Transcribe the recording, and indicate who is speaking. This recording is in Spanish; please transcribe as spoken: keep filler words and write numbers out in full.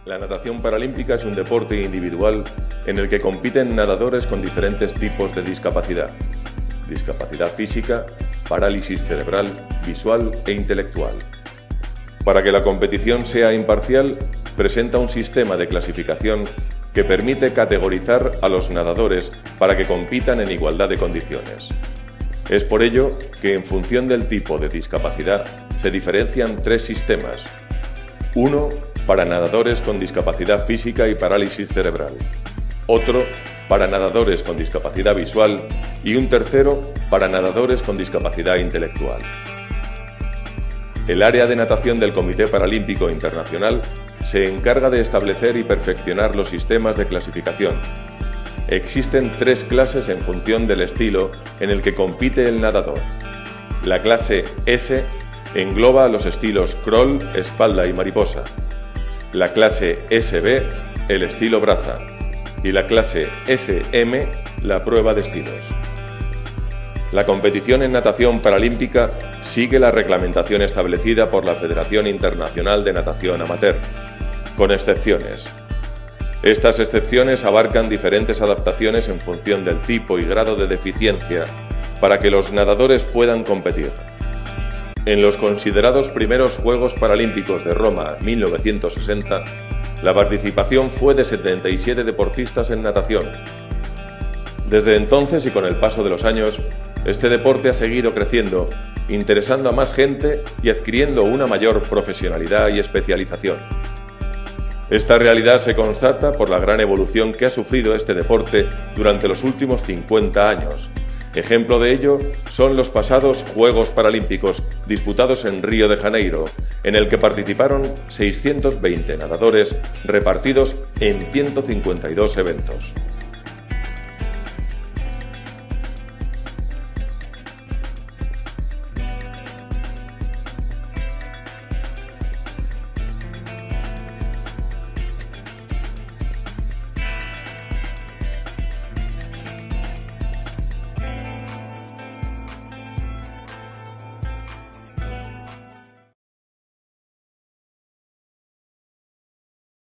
Speaker 1: La natación paralímpica es un deporte individual en el que compiten nadadores con diferentes tipos de discapacidad. Discapacidad física, parálisis cerebral, visual e intelectual. Para que la competición sea imparcial, presenta un sistema de clasificación que permite categorizar a los nadadores para que compitan en igualdad de condiciones. Es por ello que, en función del tipo de discapacidad, se diferencian tres sistemas. Uno para nadadores con discapacidad física y parálisis cerebral. Otro para nadadores con discapacidad visual y un tercero para nadadores con discapacidad intelectual. El área de natación del Comité Paralímpico Internacional se encarga de establecer y perfeccionar los sistemas de clasificación. Existen tres clases en función del estilo en el que compite el nadador. La clase S engloba los estilos crawl, espalda y mariposa. La clase S B, el estilo braza. Y la clase S M, la prueba de estilos. La competición en natación paralímpica sigue la reglamentación establecida por la Federación Internacional de Natación Amateur, con excepciones. Estas excepciones abarcan diferentes adaptaciones en función del tipo y grado de deficiencia para que los nadadores puedan competir. En los considerados primeros Juegos Paralímpicos de Roma mil novecientos sesenta, la participación fue de setenta y siete deportistas en natación. Desde entonces y con el paso de los años, este deporte ha seguido creciendo, interesando a más gente y adquiriendo una mayor profesionalidad y especialización. Esta realidad se constata por la gran evolución que ha sufrido este deporte durante los últimos cincuenta años. Ejemplo de ello son los pasados Juegos Paralímpicos disputados en Río de Janeiro, en el que participaron seiscientos veinte nadadores repartidos en ciento cincuenta y dos eventos.